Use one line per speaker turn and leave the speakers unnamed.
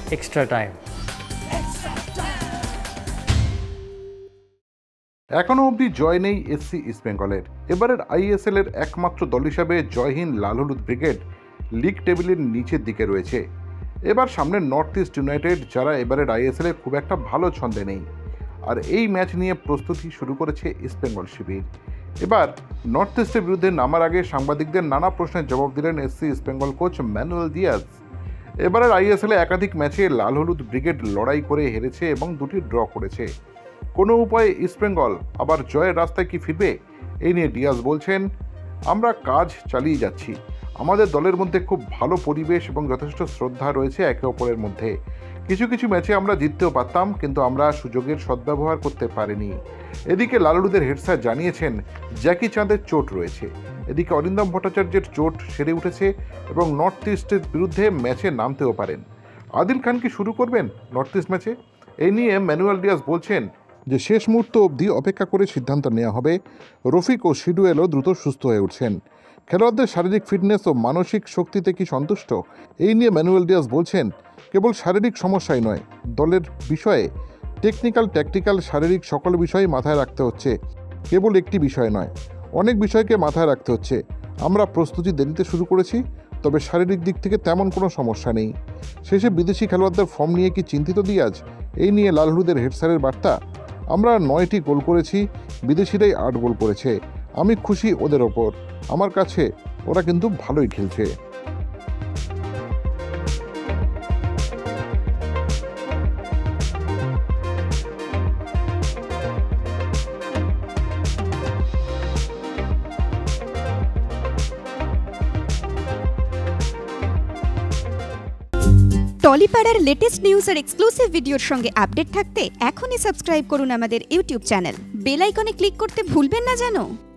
extra time.
এখনো অবধি জয় নেই এসসি ইস্টবেঙ্গলের। এবারের আইএসএল এর একমাত্র দল হিসাবে জয়হীন লাল হলুদ ব্রিগেড লিগ টেবিলের নিচের দিকে রয়েছে। এবার সামনে নর্থ ইস্ট ইউনাইটেড, যারা এবারের আইএসএল এ খুব একটা ভালো ছন্দে নেই, আর এই ম্যাচ নিয়ে প্রস্তুতি শুরু করেছে ইস্টবেঙ্গল শিবির। এবার নর্থ ইস্টের বিরুদ্ধে নামার আগে সাংবাদিকদের নানা প্রশ্নের জবাব দিলেন SC East Bengal coach Manuel Diaz. এবারের আইএসএল এ একাধিক ম্যাচে লাল হলুদ ব্রিগেড লড়াই করে হেরেছে এবং দুটি ড্র করেছে। কোনো উপায়ে ইস্টবেঙ্গল আবার জয়ের রাস্তায় কি ফিরবে, এই নিয়ে ডিয়াজ বলছেন, আমরা কাজ চালিয়ে যাচ্ছি। আমাদের দলের মধ্যে খুব ভালো পরিবেশ এবং যথেষ্ট শ্রদ্ধা রয়েছে একে অপরের মধ্যে। কিছু কিছু ম্যাচে আমরা জিততেও পারতাম, কিন্তু আমরা সুযোগের সদ্ব্যবহার করতে পারিনি। এদিকে লাল হলুদের হেড স্যার জানিয়েছেন জ্যাকি চাঁদের চোট রয়েছে। এদিকে অরিন্দম ভট্টাচার্যের চোট সেরে উঠেছে এবং নর্থ ইস্টের বিরুদ্ধে ম্যাচে নামতেও পারেন। আদিল খান কি শুরু করবেন নর্থ ইস্ট ম্যাচে? এই নিয়ে ম্যানুয়েল ডিয়াজ বলছেন যে শেষ মুহূর্ত অবধি অপেক্ষা করে সিদ্ধান্ত নেওয়া হবে। রফিক ও শিডুয়েলও দ্রুত সুস্থ হয়ে উঠছেন। খেলোয়াড়দের শারীরিক ফিটনেস ও মানসিক শক্তিতে কি সন্তুষ্ট, এই নিয়ে ম্যানুয়েল ডিয়াজ বলছেন, কেবল শারীরিক সমস্যাই নয়, দলের বিষয়ে টেকনিক্যাল, ট্যাকটিক্যাল, শারীরিক সকল বিষয় মাথায় রাখতে হচ্ছে। কেবল একটি বিষয় নয়, অনেক বিষয়কে মাথায় রাখতে হচ্ছে। আমরা প্রস্তুতি দেরিতে শুরু করেছি, তবে শারীরিক দিক থেকে তেমন কোনো সমস্যা নেই। শেষে বিদেশি খেলোয়াড়দের ফর্ম নিয়ে কি চিন্তিত দিয়াজ, এই নিয়ে লাল হলুদের হেড স্যারের বার্তা, আমরা 9টি গোল করেছি, বিদেশিরাই 8 গোল করেছে। আমি খুশি ওদের ওপর, আমার কাছে ওরা কিন্তু ভালোই খেলছে।
টলিপাড়ার লেটেস্ট নিউজ আর এক্সক্লুসিভ ভিডিওর সঙ্গে আপডেট থাকতে এখনই সাবস্ক্রাইব করুন আমাদের ইউটিউব চ্যানেল। বেল আইকনে ক্লিক করতে ভুলবেন না যেন।